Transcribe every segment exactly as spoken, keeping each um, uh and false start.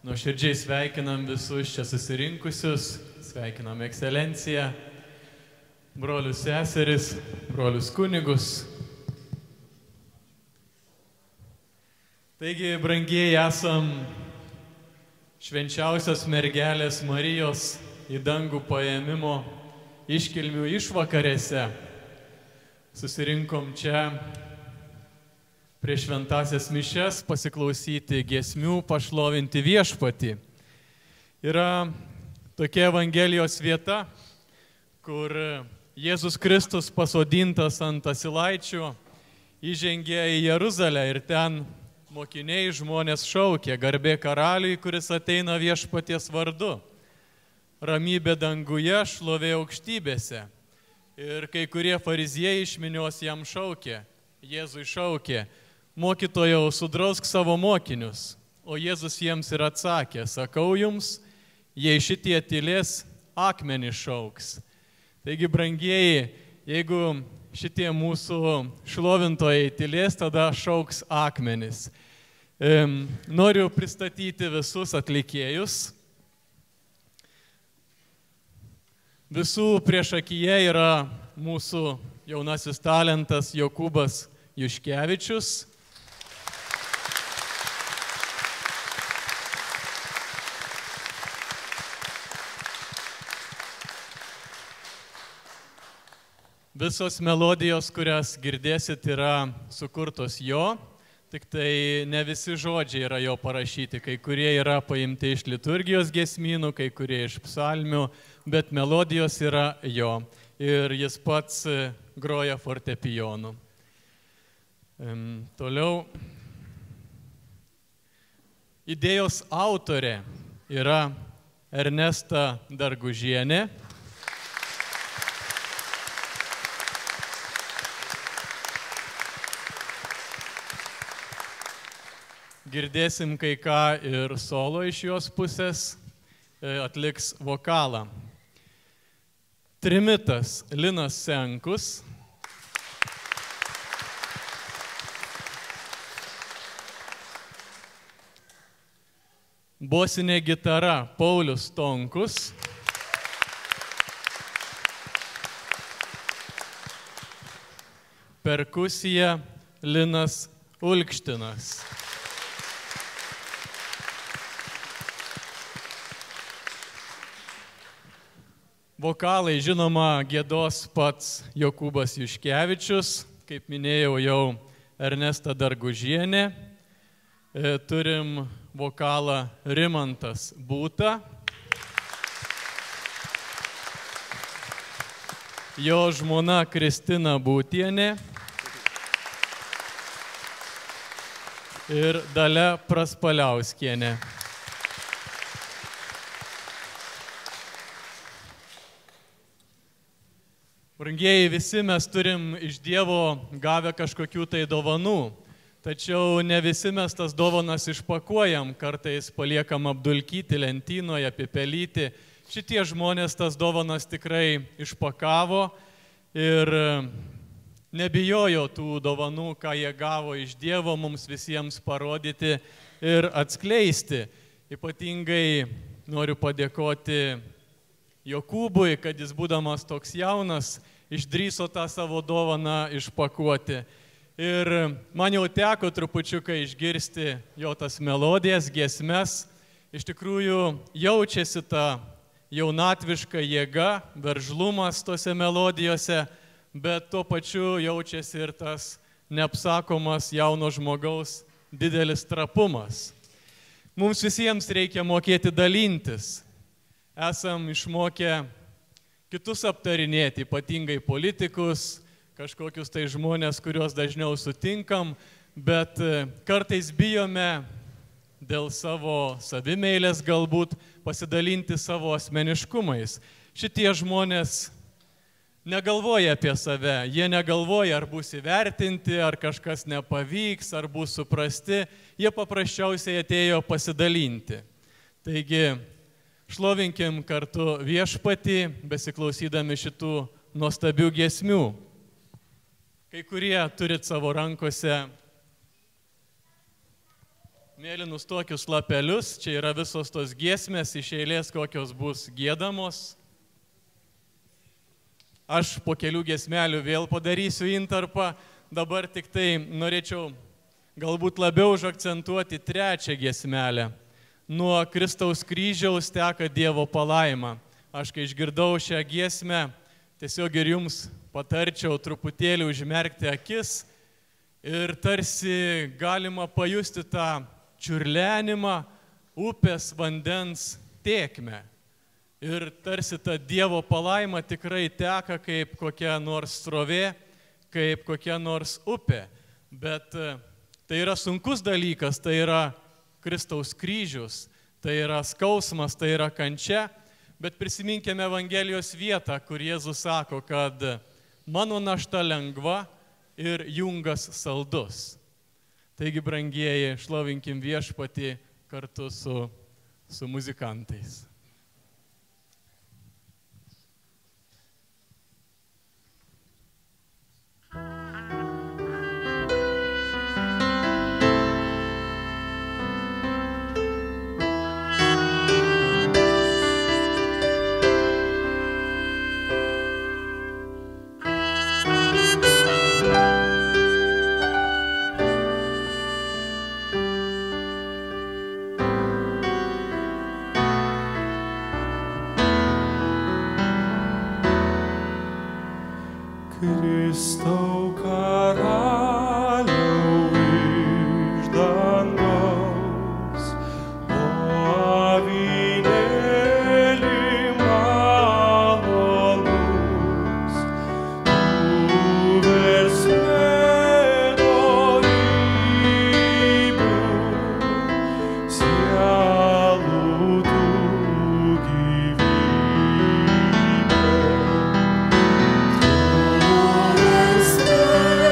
Nuoširdžiai sveikinam visus čia susirinkusius, sveikinam ekscelenciją, brolius seseris, brolius kunigus. Taigi, brangieji, esam švenčiausios mergelės Marijos į dangų paėmimo iškilmių išvakarėse. Susirinkom čia prieš šventąsias mišias pasiklausyti giesmių, pašlovinti viešpatį. Yra tokia Evangelijos vieta, kur Jėzus Kristus pasodintas ant asilaičių įžengė į Jeruzalę ir ten mokiniai žmonės šaukė: garbė karaliui, kuris ateina viešpaties vardu, ramybė danguje, šlovė aukštybėse. Ir kai kurie fariziejai iš minios jam šaukė, Jėzui šaukė: mokytojau, sudrausk savo mokinius. O Jėzus jiems ir atsakė: sakau jums, jei šitie tylės, akmenį šauks. Taigi, brangieji, jeigu šitie mūsų šlovintojai tylės, tada šauks akmenis. Noriu pristatyti visus atlikėjus. Visų priešakyje yra mūsų jaunasis talentas Jokūbas Juškevičius. Visos melodijos, kurias girdėsit, yra sukurtos jo, tik tai ne visi žodžiai yra jo parašyti. Kai kurie yra paimti iš liturgijos giesmynų, kai kurie iš psalmių, bet melodijos yra jo. Ir jis pats groja fortepijonu. Ehm, toliau. Idėjos autorė yra Ernesta Dargužienė. Girdėsim kai ką ir solo iš jos pusės, atliks vokalą. Trimitas Linas Senkus. Bosinė gitara Paulius Tonkus. Perkusija Linas Ulkštinas. Vokalai, žinoma, giedos pats Jokūbas Juškevičius, kaip minėjau, jau Ernesta Dargužienė. E, turim vokalą Rimantas Būta. Jo žmona Kristina Būtienė. Ir Dalia Praspaliauskienė. Brangieji, visi mes turim iš Dievo gavę kažkokių tai dovanų, tačiau ne visi mes tas dovanas išpakuojam, kartais paliekam apdulkyti lentynoje, apipelyti. Šitie žmonės tas dovanas tikrai išpakavo ir nebijojo tų dovanų, ką jie gavo iš Dievo, mums visiems parodyti ir atskleisti. Ypatingai noriu padėkoti Jokūbui, kad jis būdamas toks jaunas, išdrįso tą savo dovaną išpakuoti. Ir man jau teko trupučiuką išgirsti jo tas melodijas, giesmes. Iš tikrųjų jaučiasi ta jaunatviška jėga, veržlumas tose melodijose, bet tuo pačiu jaučiasi ir tas neapsakomas jauno žmogaus didelis trapumas. Mums visiems reikia mokėti dalintis. Esam išmokę kitus aptarinėti, ypatingai politikus, kažkokius tai žmonės, kuriuos dažniau sutinkam, bet kartais bijome dėl savo savimeilės galbūt pasidalinti savo asmeniškumais. Šitie žmonės negalvoja apie save, jie negalvoja, ar bus įvertinti, ar kažkas nepavyks, ar bus suprasti, jie paprasčiausiai atėjo pasidalinti. Taigi, šlovinkim kartu viešpatį, besiklausydami šitų nuostabių giesmių. Kai kurie turit savo rankose mėlynus tokius lapelius, čia yra visos tos giesmės iš eilės, kokios bus giedamos. Aš po kelių giesmelių vėl padarysiu intarpą, dabar tik tai norėčiau galbūt labiau užakcentuoti trečią giesmelę. Nuo Kristaus kryžiaus teka Dievo palaima. Aš kai išgirdau šią giesmę, tiesiog ir jums patarčiau truputėlį užmerkti akis ir tarsi galima pajusti tą čiurlenimą upės vandens tėkmę. Ir tarsi ta Dievo palaima tikrai teka kaip kokia nors srovė, kaip kokia nors upė. Bet tai yra sunkus dalykas, tai yra Kristaus kryžius, tai yra skausmas, tai yra kančia. Bet prisiminkime Evangelijos vietą, kur Jėzus sako, kad mano našta lengva ir jungas saldus. Taigi, brangieji, šlovinkim Viešpatį kartu su, su muzikantais. Kristau karaliau iš dangaus, o avinėli malonus, tu versmė dorybių, sielų tų gyvybė. Stay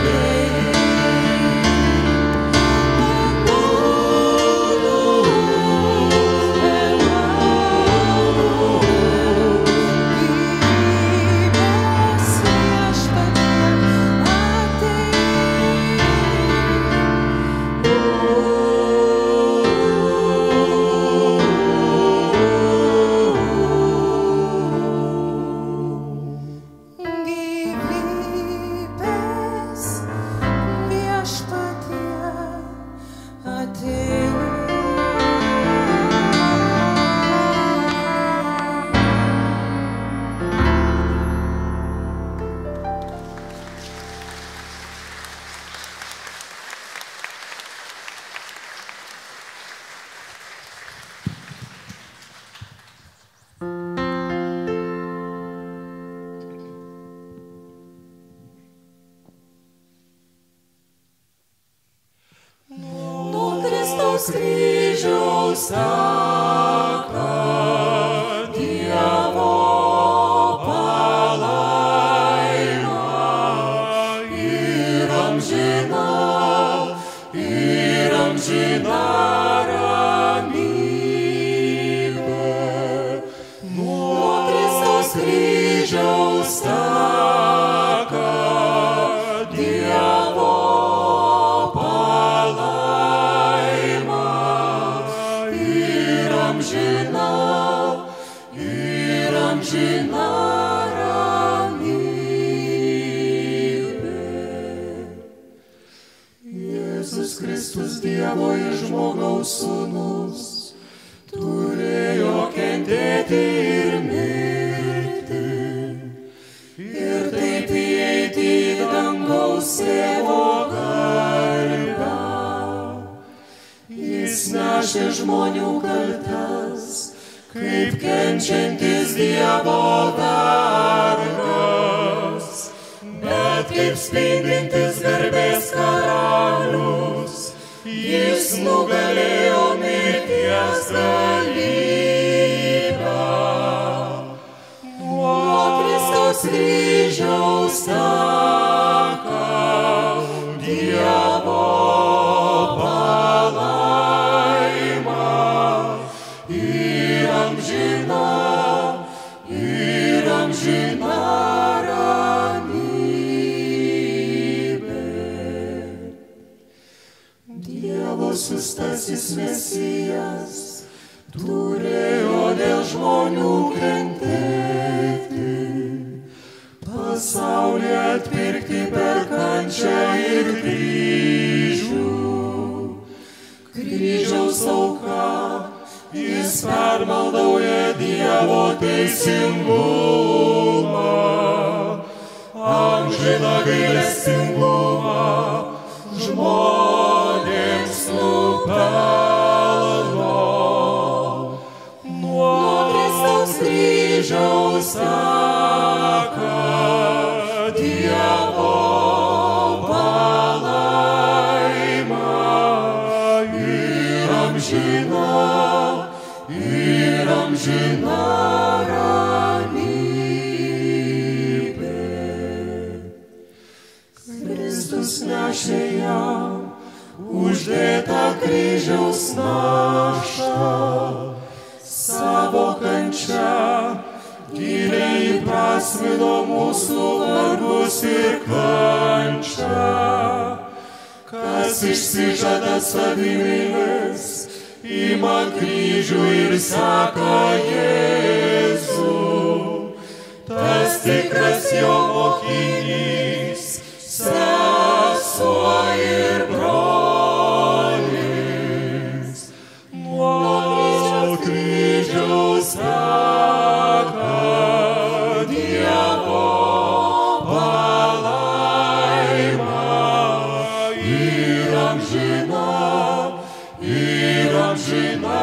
Kryžiaus teka Dievo palaima ir amžina, ir amžina ramybė. Nuo Kristaus kryžiaus teka Dievo amžina ramybė. Jėzus Kristus, Dievo ir žmogaus sūnus, turėjo kentėti ir mirti, ir taip įeiti į dangaus Tėvo garbę. Jis nešė žmonių kaltes, kaip kenčiantis Dievo vergas, bet kaip spindintis garbės karalius, jis nugalėjo mirties galybę. Nuo Kristaus kryžiaus teka Dievo palaima ir amžina, ir amžina ramybė. Dievo siųstasis Mesijas turėjo dėl žmonių kentėti, pasaulį atpirkti per kančią ir kryžių. Kryžiaus auka jis permaldauja Dievo teisingumą, amžiną gailestingumą žmonėms nupelno. Nuo Kristaus kryžiaus teka Dievo palaima ir amžina, ir amžina ramybė. Kristus nešė jam uždėtą kryžiaus naštą, savo kančią giliai įprasmino mūsų vargus ir kančią. Kas išsižada savimeilės, ima kryžių ir seka Jėzų. Tas tikras jo mokinys, sesuo ir brolis. Nuo kryžiaus teka Dievo palaima ir amžina, ir amžina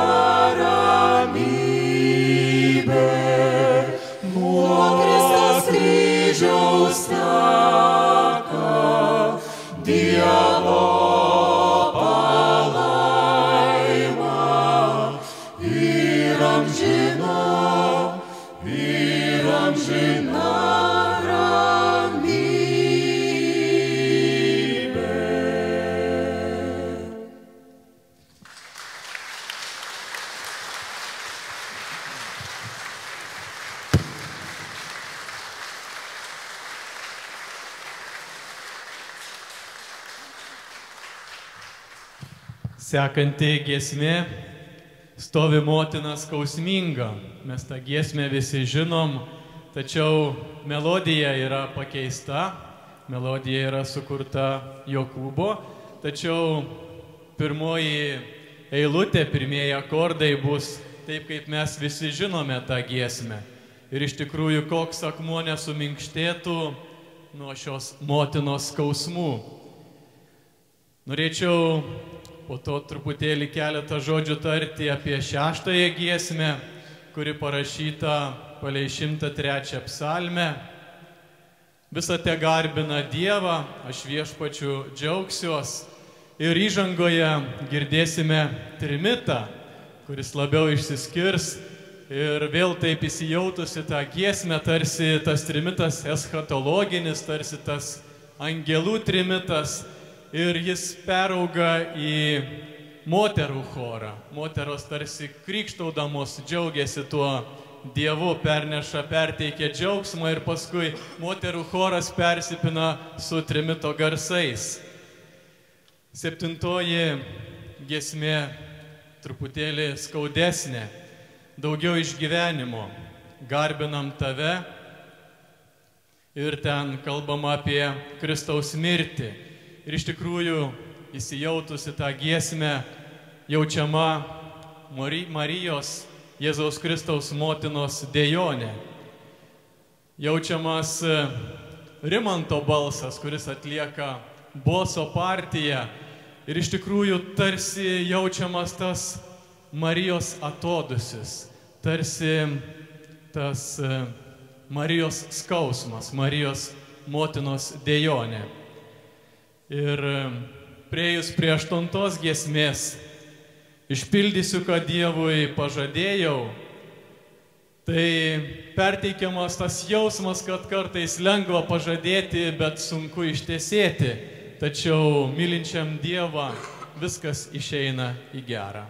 ramybė. Nuo Kristaus kryžiaus teka Dievo palaima ir amžina, ir amžina ramybė. Sekanti giesmė stovi motina skausminga. Mes tą giesmę visi žinom, tačiau melodija yra pakeista, melodija yra sukurta Jokūbo, tačiau pirmoji eilutė, pirmieji akordai bus taip, kaip mes visi žinome tą giesmę. Ir iš tikrųjų, koks akmuo nesuminkštėtų nuo šios motinos skausmų. Norėčiau po to truputėlį keletą žodžių tarti apie šeštąją giesmę, kuri parašyta palei šimtą trečią psalmę. Visą te garbina Dievą, aš viešpačiu džiaugsiuos. Ir įžangoje girdėsime trimitą, kuris labiau išsiskirs. Ir vėl taip įsijautusi tą giesmę, tarsi tas trimitas eschatologinis, tarsi tas angelų trimitas. Ir jis perauga į moterų chorą. Moteros tarsi krikštaudamos džiaugiasi tuo Dievu, perneša, perteikia džiaugsmą ir paskui moterų choras persipina su trimito garsais. Septintoji giesmė truputėlį skaudesnė, daugiau išgyvenimo. Garbinam tave ir ten kalbama apie Kristaus mirtį. Ir iš tikrųjų įsijautusi tą giesmę jaučiama Marijos, Jėzaus Kristaus motinos dejonė. Jaučiamas Rimanto balsas, kuris atlieka boso partiją. Ir iš tikrųjų tarsi jaučiamas tas Marijos atodusis, tarsi tas Marijos skausmas, Marijos motinos dejonė. Ir priejus prie aštuntos giesmės, išpildysiu, ką Dievui pažadėjau, tai perteikiamas tas jausmas, kad kartais lengva pažadėti, bet sunku ištesėti. Tačiau mylinčiam Dievą viskas išeina į gerą.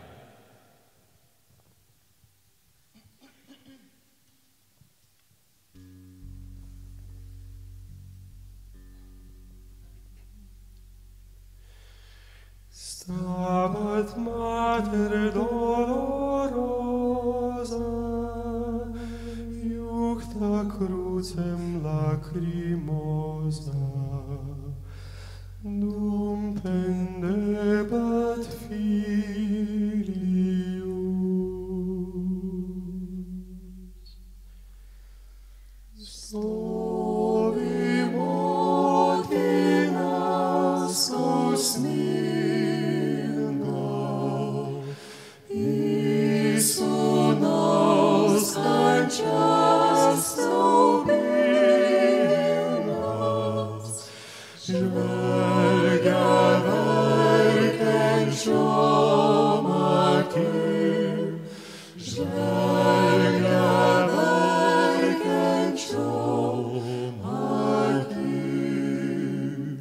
Stabat Mater dolorosa, iucta crucem lacrimosa, dum pendebat filius. Stovi motina skausminga, sūnaus kančias siaubingas, žvelgia verkiančiom akim, žvelgia verkiančiom akim.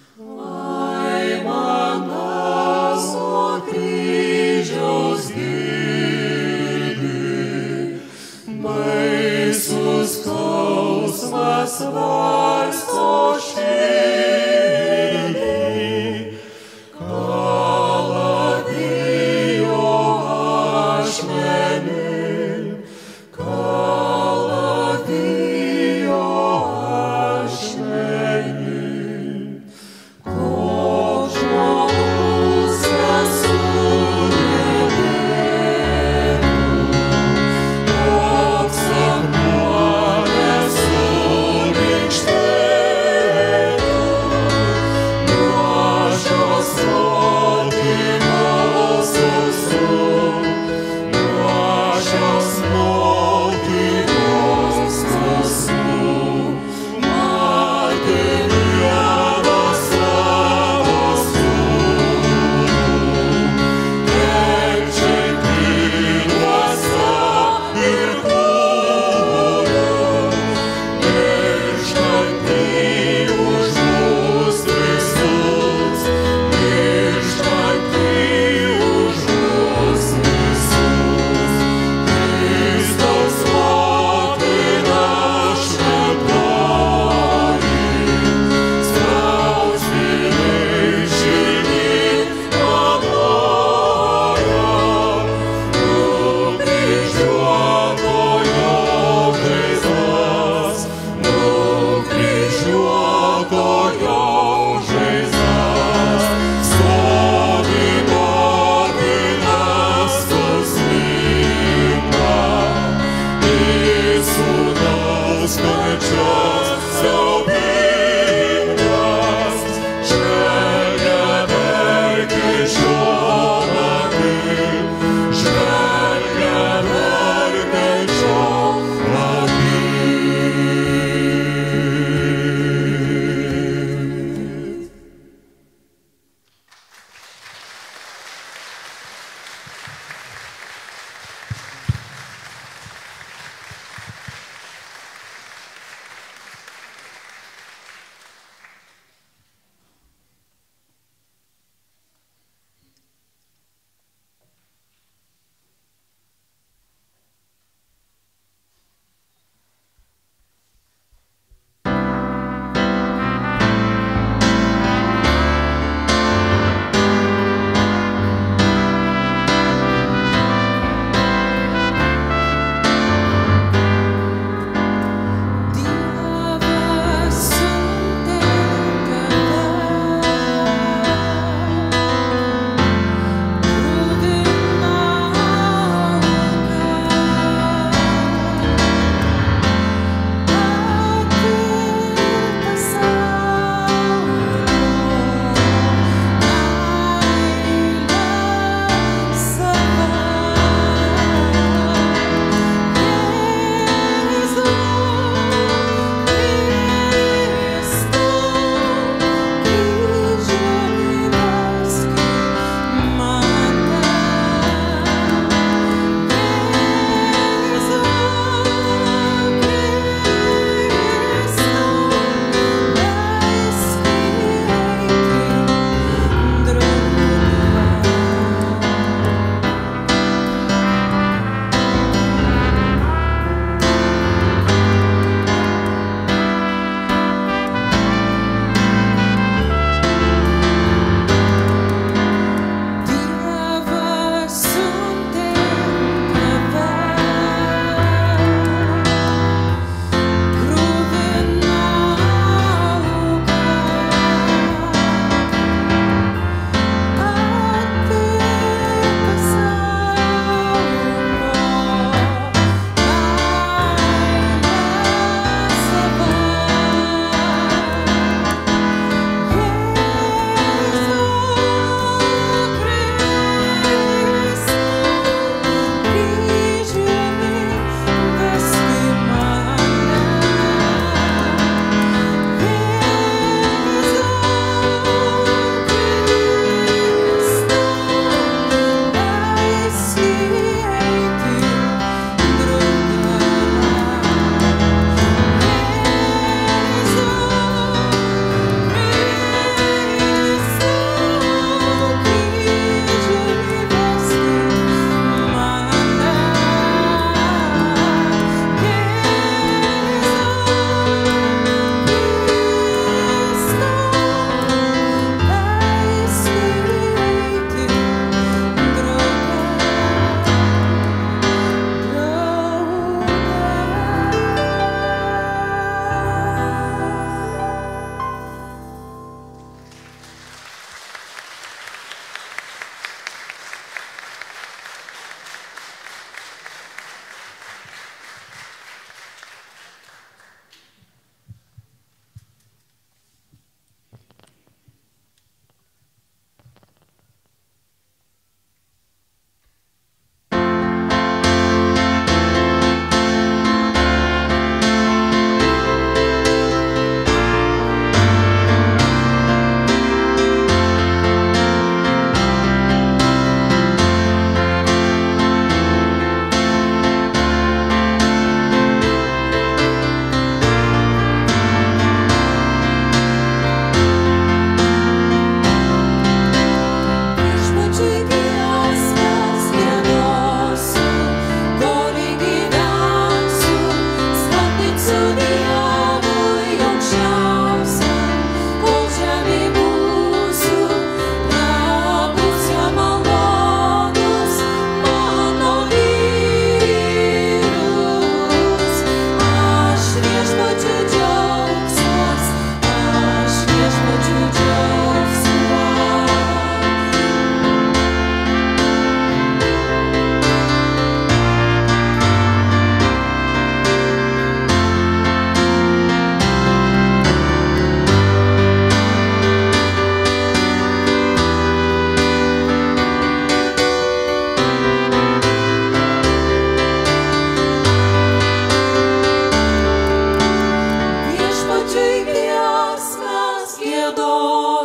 Aimanas o kryžiaus baisus skausmas varsto širdį, kala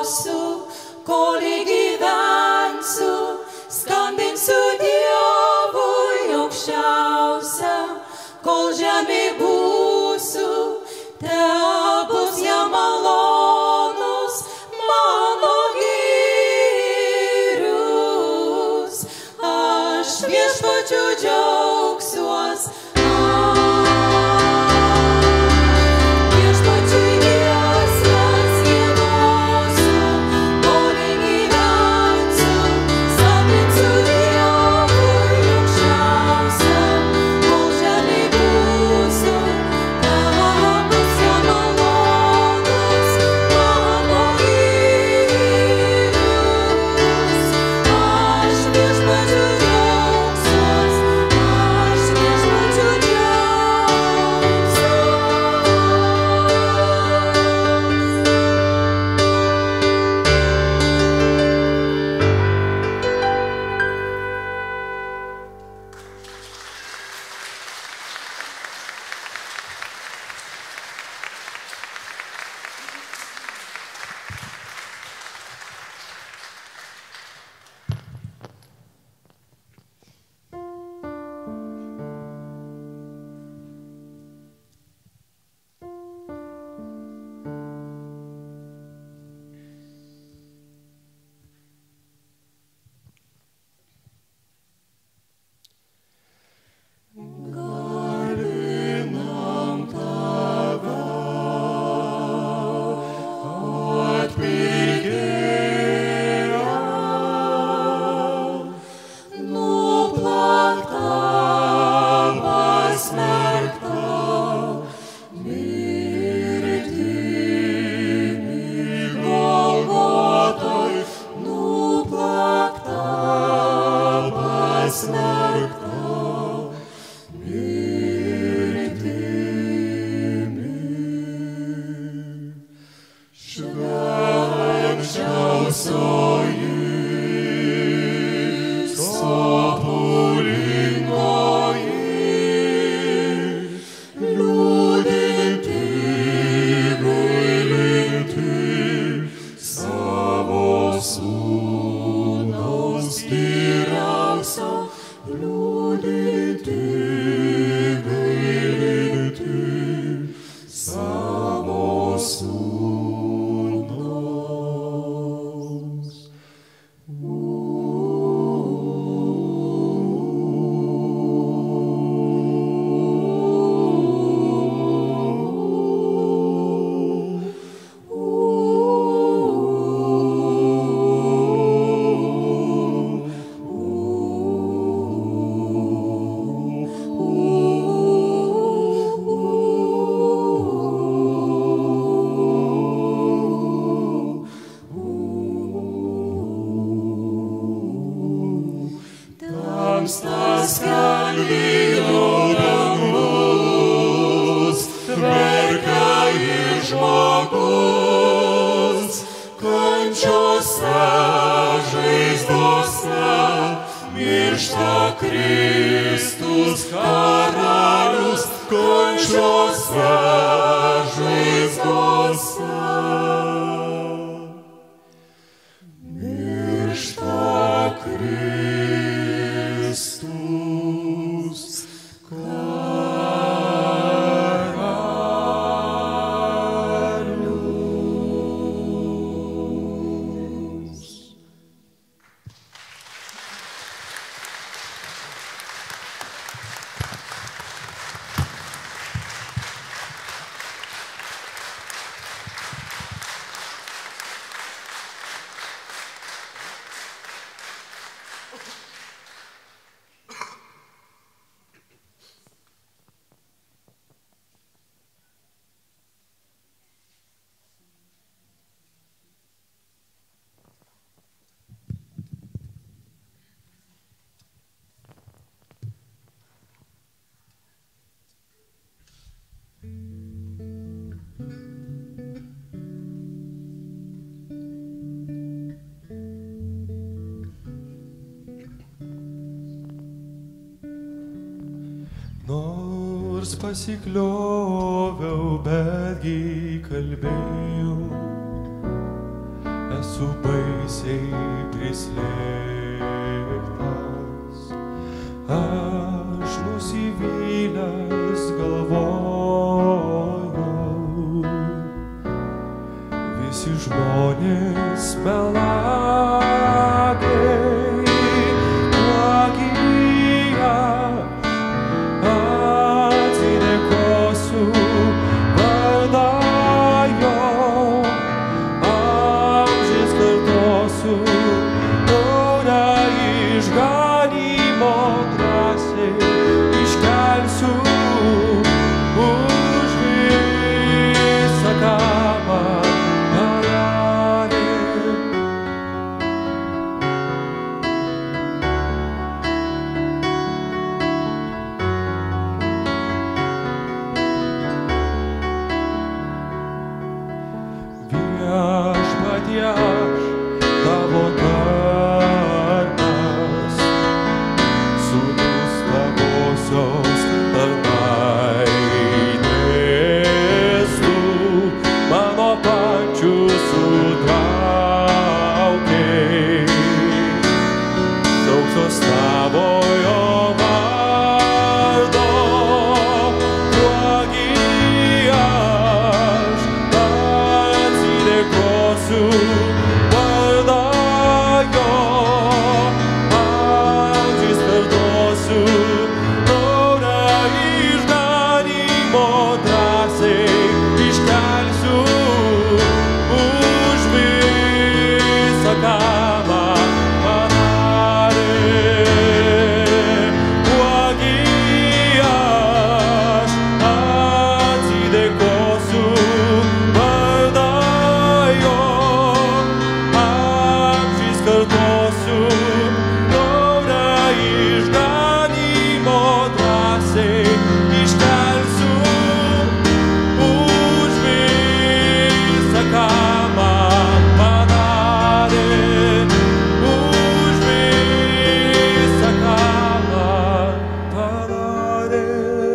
keliausiu, kol gyvensiu, skambinsiu Dievui aukščiausiam, kol žemė būsiu, tebus jam malonus mano gyrius. Aš viešpačiu džiaugsiuos, nors pasiklioviau, betgi kalbėjau, esu baisiai prislėgtas, aš nusivylęs galvojau, visi žmonės melagiai, tuogi aš atsidėkosiu vardan jo, amžiais kartosiu taurę išganymo, drąsiai iškelsiu už visą, ką man padarė. Viešpatie, aš tavo tarnas, sūnus tavosios tarnaitės, tu mano pačių sutraukei, šauksiuos tavojo vardo, tuogi aš atsidėkosiu vardan jo, amžiais kartosiu taurę išganymo, drąsiai iškelsiu už visą, ką man padarė. Tuogi aš atsidėkosiu vardan jo, amžiais kartosiu taurę išganymo, drąsiai iškelsiu už visą, ką man padarė, už visą, ką man padarė.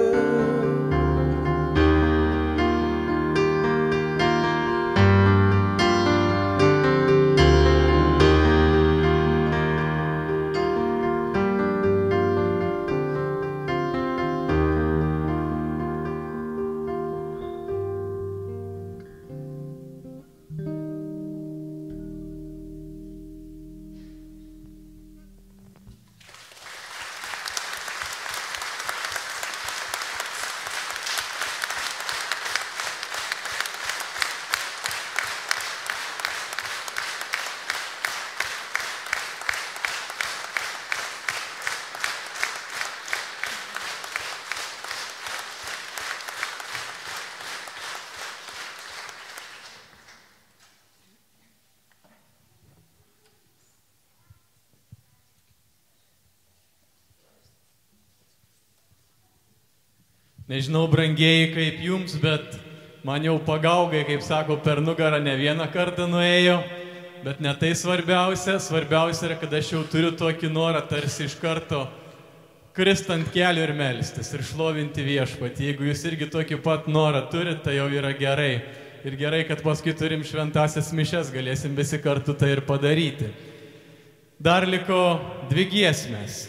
Nežinau, brangieji, kaip jums, bet man jau pagaugai, kaip sako, per nugarą ne vieną kartą nuėjo, bet ne tai svarbiausia. Svarbiausia yra, kad aš jau turiu tokį norą tarsi iš karto krist ant kelių ir melstis ir šlovinti Viešpatį. Jeigu jūs irgi tokį pat norą turite, tai jau yra gerai. Ir gerai, kad paskui turim šventasias mišes, galėsim visi kartu tai ir padaryti. Dar liko dvi giesmės.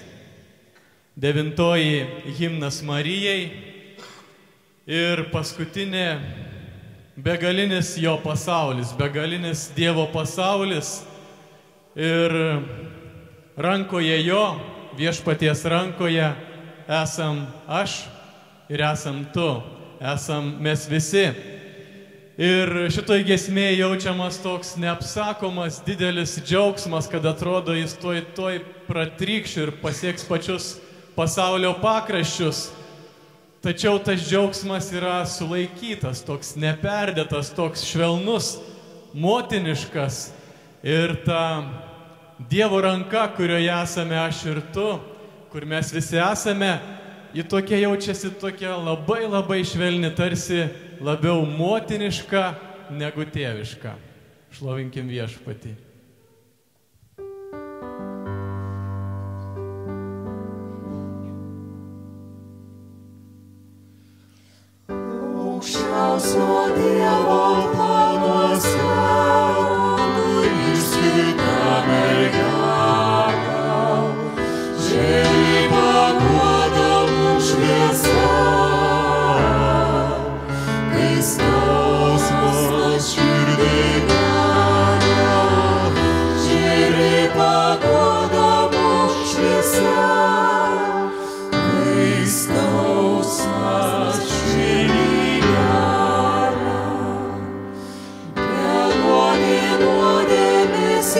Devintoji himnas Marijai ir paskutinė begalinis jo pasaulis, begalinis Dievo pasaulis. Ir rankoje jo, Viešpaties rankoje, esam aš ir esam tu, esam mes visi. Ir šitoj giesmėje jaučiamas toks neapsakomas didelis džiaugsmas, kad atrodo jis toj toj pratrykš ir pasieks pačius pasaulio pakraščius. Tačiau tas džiaugsmas yra sulaikytas, toks neperdėtas, toks švelnus, motiniškas. Ir ta Dievo ranka, kurioje esame aš ir tu, kur mes visi esame, ji tokia jaučiasi tokia labai labai švelni, tarsi labiau motiniška negu tėviška. Šlovinkim Viešpatį. Aukščiausio Dievo planuose, kuris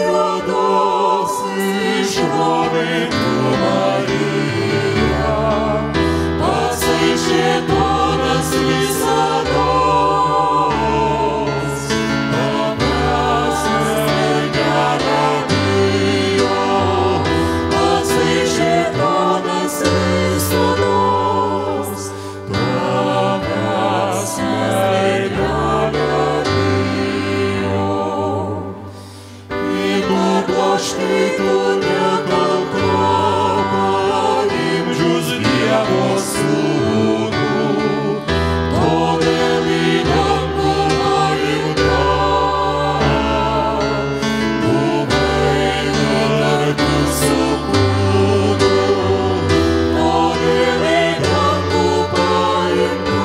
juodos išrovintų Mariją, patsai šėtonas visados, tavęs mergelė bijo, patsai šėtonas visados, tavęs mergelė bijo. Štai tu nekalta, paimdžius Dievo sūnų, todėl į dangų paimta. Buvai kartu su kūnu, todėl į dangų paimta.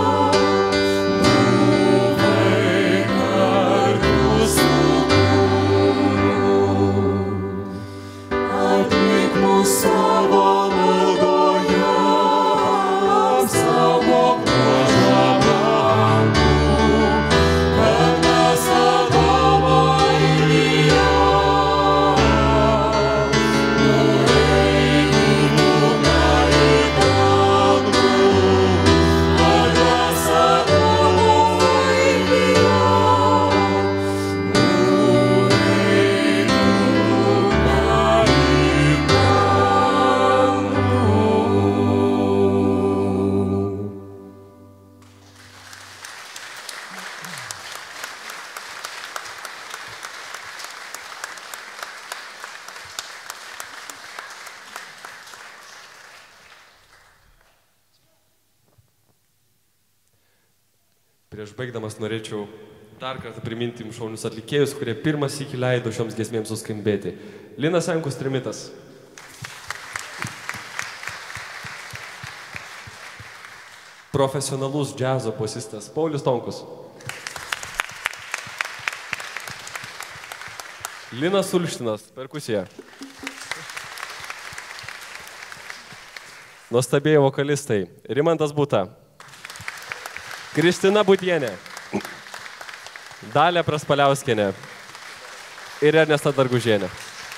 Buvai kartu su savo maldoje, apsaugok nuo žabangų, kad mes Adomą Iliją nueitumėme į dangų, kad mes Adomą Iliją Prieš baigdamas norėčiau dar kartą priminti jums šaunius atlikėjus, kurie pirmas sykį leido šioms giesmėms suskambėti. Linas Jankus trimitas. Profesionalus džiazo bosistas Paulius Tonkus. Linas Ulštinas, perkusija. Nuostabieji vokalistai Rimantas Buta, Kristina Butienė, Dalia Praspaliauskienė ir Ernesta Dargužienė.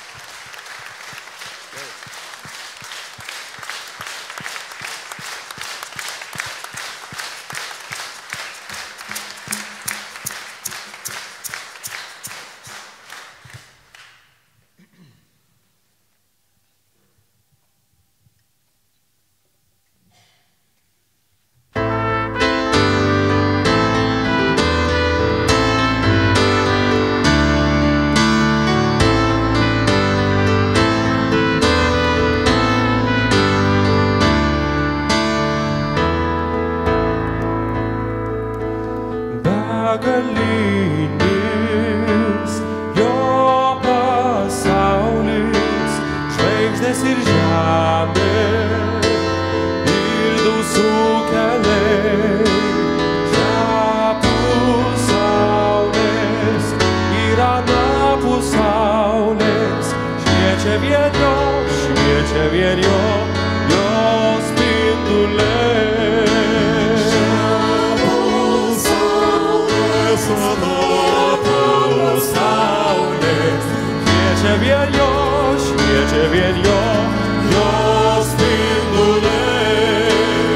Begalinis jo pasaulis, žvaigždės ir žemė, ir dausų keliai, šiapus saulės ir anapus saulės, šviečia vien jo, šviečia vien jo, jo spinduliai. Anapus saulės, šviečia vien jo, šviečia vien jo, jo spinduliai.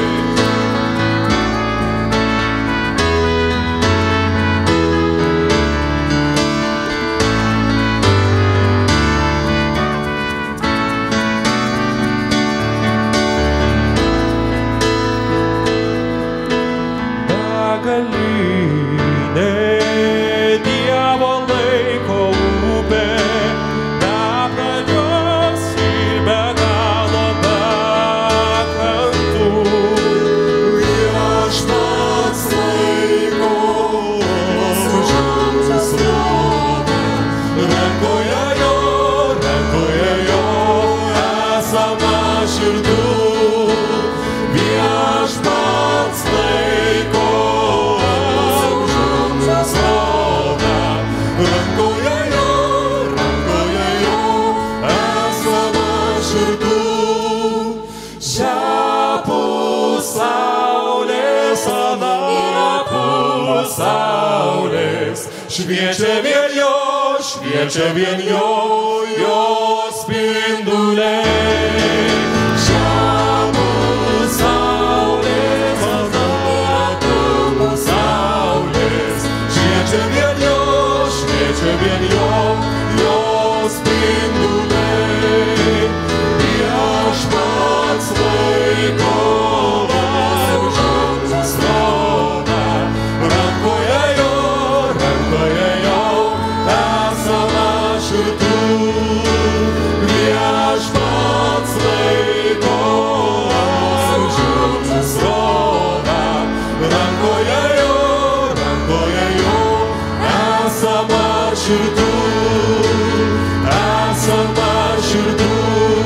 Begalinė Dievo laiko upė, be pradžios ir be galo, be kantų. Viešpats laiko amžiams srovę, rankoje jo, rankoje jo esama širdų. Viešpats laiko rankoje jo, rankoje jo esama širdų. Šiapus saulės, anapus saulės, šviečia vien jo, šviečia vien jo, jo spinduliai. Žemų saulės, atomų saulės, šviečia vien jo, šviečia vien jo, jo spinduliai. Viešpats laiko varžų srovę, rankoje jo, rankoje jo esama širdų. Viešpats laiko varžų srovę, rankoje jo, rankoje jo esama širdų. Esama širdų,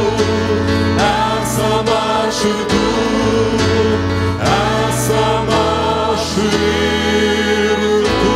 esama širdų, esama širdų.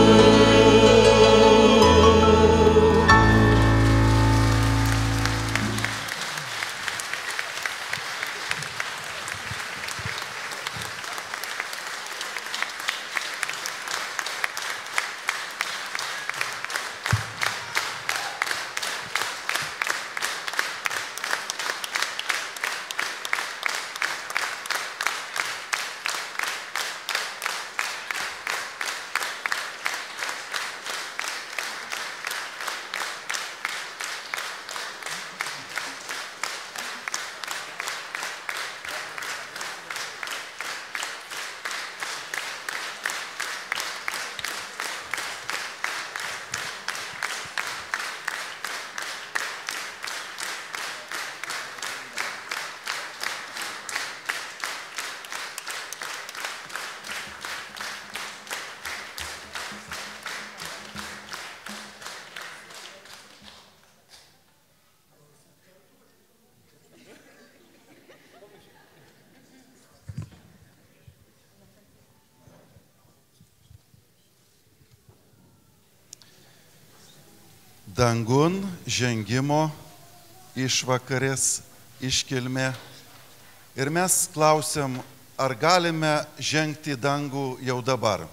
Dangun žengimo išvakarės iškilmė. Ir mes klausiam, ar galime žengti į dangų jau dabar.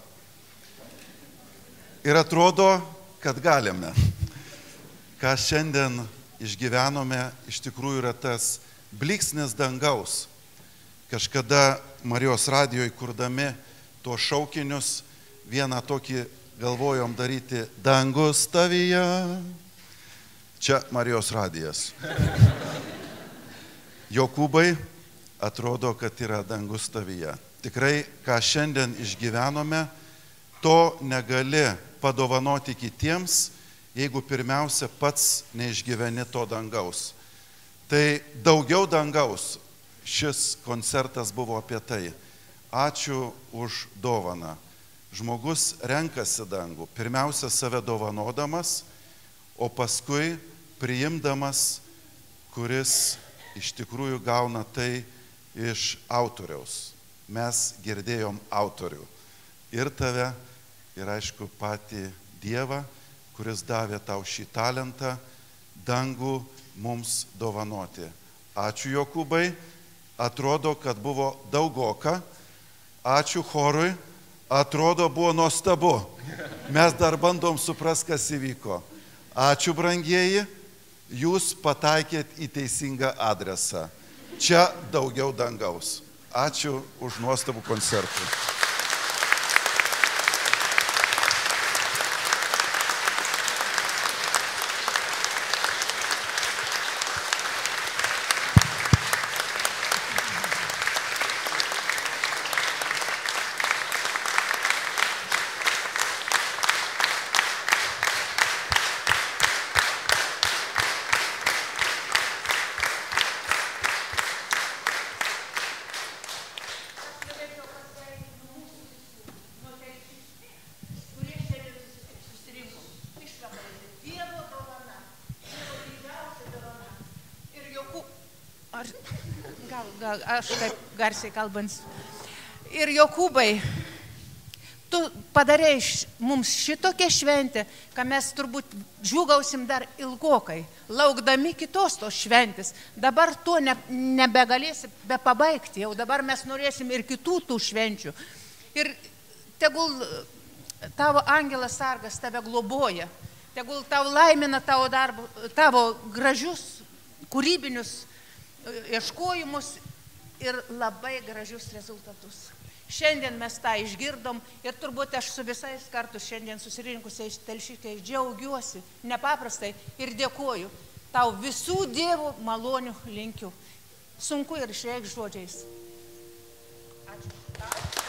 Ir atrodo, kad galime. Ką šiandien išgyvenome, iš tikrųjų yra tas blyksnis dangaus. Kažkada Marijos radijoje kurdami tuos šaukinius, vieną tokį galvojom daryti dangus tavyje. Čia Marijos radijas. Jokūbai, atrodo, kad yra dangus tavyje. Tikrai, ką šiandien išgyvenome, to negali padovanoti kitiems, jeigu pirmiausia pats neišgyveni to dangaus. Tai daugiau dangaus. Šis koncertas buvo apie tai. Ačiū už dovaną. Žmogus renkasi dangų, pirmiausia save dovanodamas, o paskui priimdamas, kuris iš tikrųjų gauna tai iš autoriaus. Mes girdėjom autorių. Ir tave, ir aišku patį Dievą, kuris davė tau šį talentą, dangų mums dovanoti. Ačiū Jokūbai, atrodo, kad buvo daugoka. Ačiū chorui. Atrodo, buvo nuostabu. Mes dar bandom supras, kas įvyko. Ačiū, brangieji, jūs pataikėt į teisingą adresą. Čia daugiau dangaus. Ačiū už nuostabų koncertų. Aš taip garsiai kalbant. Ir Jokūbai, tu padarei mums šitokią šventę, kad mes turbūt džiūgausim dar ilgokai, laukdami kitos tos šventės. Dabar to ne, nebegalėsim be pabaigti, jau dabar mes norėsim ir kitų tų švenčių. Ir tegul tavo angelas sargas tave globoja, tegul tau laimina tavo darbą, tavo gražius, kūrybinius ieškojimus ir labai gražius rezultatus. Šiandien mes tą išgirdom ir turbūt aš su visais kartu šiandien susirinkusiais telšikiais džiaugiuosi nepaprastai ir dėkoju. Tau visų dievų malonių linkiu. Sunku ir išreikšti žodžiais. Ačiū.